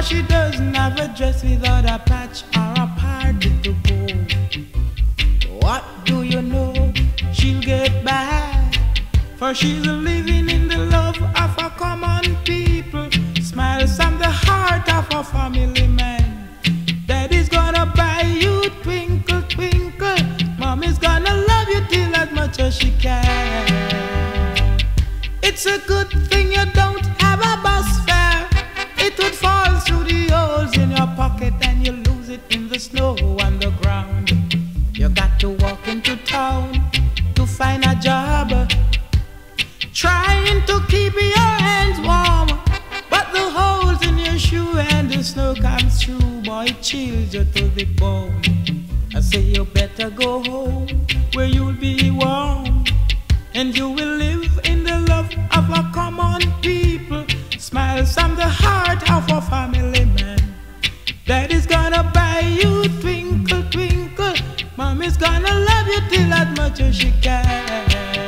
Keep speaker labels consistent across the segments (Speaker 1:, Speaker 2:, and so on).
Speaker 1: she doesn't have a dress without a patch or a party to go. What do you know? She'll get back, for she's living in the love of a common people. Smiles from the heart of a family man. Daddy's gonna buy you twinkle, twinkle. Mommy's gonna love you till as much as she can. It's a good thing you don't have a bus fare. It would fall through the holes in your pocket and you lose it in the snow on the ground. You got to walk into town to find a job, trying to keep your hands warm, but the holes in your shoe and the snow comes through, boy, it chills you to the bone. I say you better go home where you'll be warm, and you will live in the love of a common people. Smiles from the heart of a family man. Daddy's gonna buy you twinkle, twinkle. Mommy's gonna love you till as much as she can.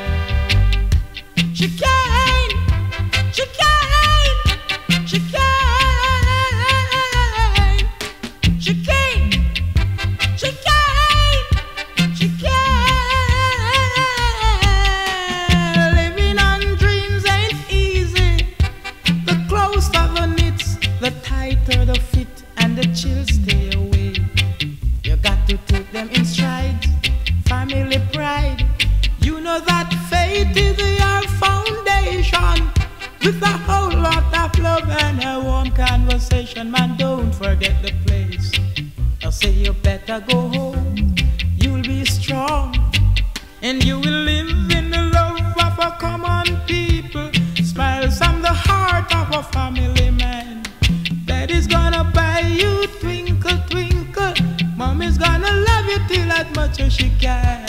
Speaker 1: She can, she can, she can, she can, she can, she can. Living on dreams ain't easy. The closer the knits, the tighter the fit, and the chills stay away. You got to take them in stride. Family pride. You know that faith is your foundation. With a whole lot of love and a warm conversation, man, don't forget the place. I'll say you better go home. You'll be strong, and you will live in the love of a common people. Smiles from the heart of a family man. Daddy's gonna buy you twinkle, twinkle. Mommy's gonna love you till as much as she can.